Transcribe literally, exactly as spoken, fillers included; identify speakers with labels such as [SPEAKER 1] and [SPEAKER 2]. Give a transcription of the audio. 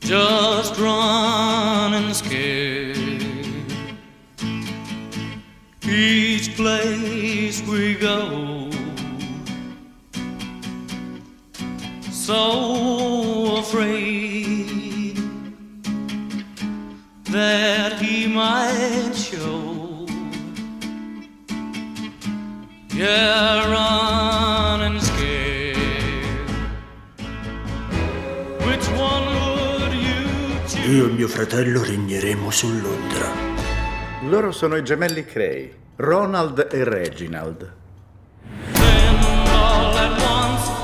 [SPEAKER 1] just running scared. Each place we go, so afraid that he might show. Yeah, running scared. Which one would you choose?
[SPEAKER 2] Io e mio fratello regneremo su Londra.
[SPEAKER 3] Loro sono i gemelli Cray, Ronald e Reginald.
[SPEAKER 1] Then all at once